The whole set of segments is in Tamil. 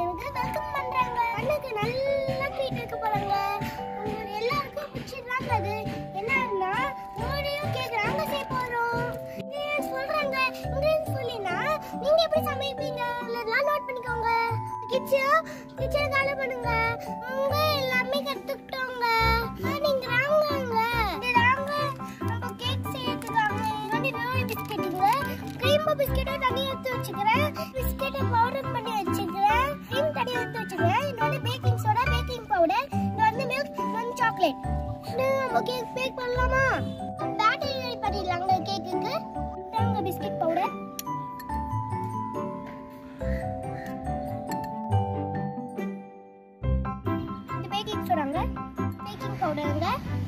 எனக்கு வெல்கம் பண்றாங்க. அண்ணனுக்கு நல்ல ட்ரீட் இருக்கு போறாங்க. உங்களுக்கு எல்லாருக்கும் பிடிச்சிருக்காங்க. அது என்னன்னா ஓரியோ கேக் நாங்க செய்ய போறோம். இன்கிரிடியன்ட்ஸ் சொல்றாங்க. இன்கிரிடியன்ட்ஸ் சொல்லினா நீங்க எப்படி சமைப்பீங்க அதெல்லாம் நோட் பண்ணிக்கோங்க. கிச்சன் கால பண்ணுங்க. உங்க எல்லாமே கத்துக்கிட்டோங்க. நீங்க ராங்கங்க. ராங்க நம்ம கேக் செய்யறதுக்காக வந்து வெறும் பிஸ்கெட்டுங்க. கிரீம் பிஸ்கெட்டை தனியா எடுத்து வச்சுக்கிறேன். பிஸ்கெட்டை பவுடர் பண்ணி வச்சுக்கிறேன். கிரீம் தனியா எடுத்து வச்சுக்கிறேன். இது வந்து பேக்கிங் சோடா, பேக்கிங் பவுடர், இது வந்து மில்க், இது வந்து சாக்லேட். நம்ம கேக் பேக் பண்ணலாமா? பேட்டரி ரெடி பண்ணிடலாங்க கேக்குக்கு. தாங்க பிஸ்கெட் பவுடர், இந்த பேக்கிங் சோடாங்க, பேக்கிங் பவுடருங்க,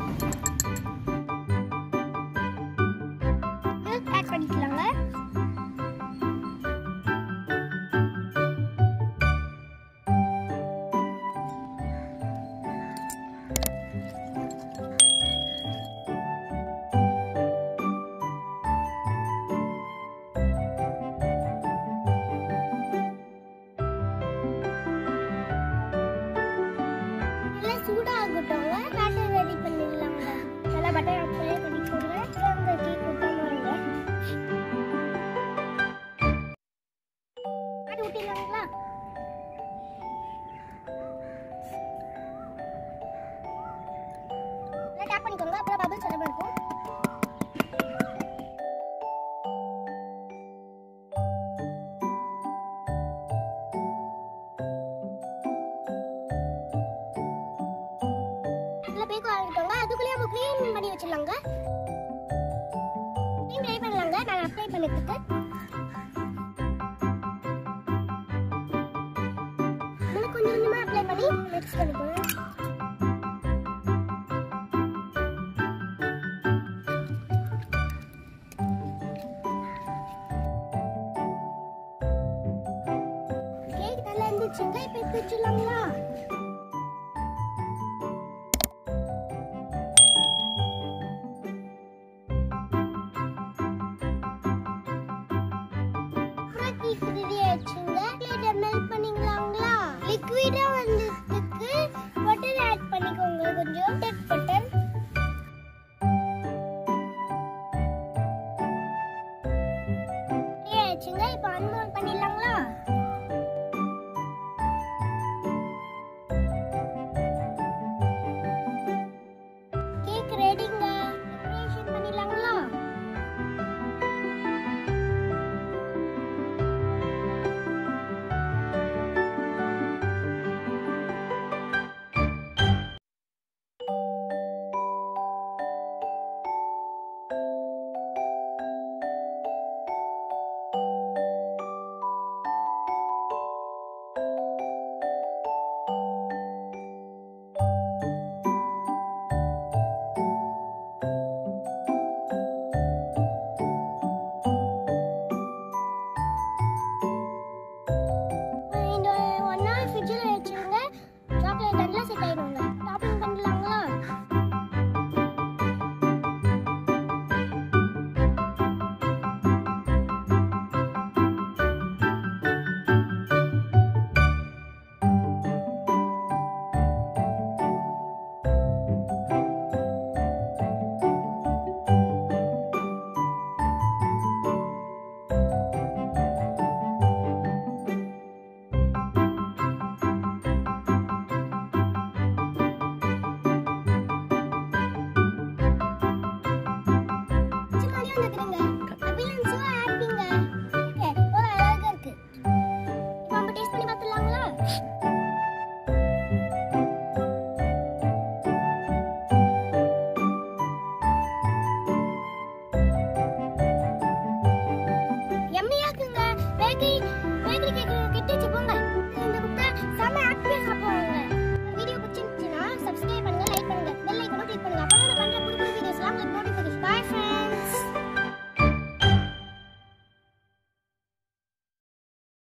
மில்க் ஆட் பண்ணிக்கலாங்க. சூடாகட்டும்ங்க. பேட்டர் ரெடி பண்ணிடலாங்க. நல்லா பட்டர் அப்ளை பண்ணிக்கோங்க. அந்த கேக் ஊத்தணுங்க. அது ஊத்திடலாங்களா? நல்லா டேப் பண்ணிக்கோங்க. அப்புறம் பபிள்ஸ் வர இருக்கும். பேக் ஆகிட்டோங்க. அதுக்குள்ளே நம்ம க்ரீம் பண்ணி வச்சிடலாங்க. க்ரீம் ரெடி பண்ணலாங்க. நான் அப்ளை பண்ணிட்டு கொஞ்சம் கொஞ்சமா அப்ளை பண்ணி மிக்ஸ் பண்ணிக்கோங்க. கேக் நல்லா இருந்துச்சுங்க. இப்போ எடுத்து வச்சிடலாங்களா?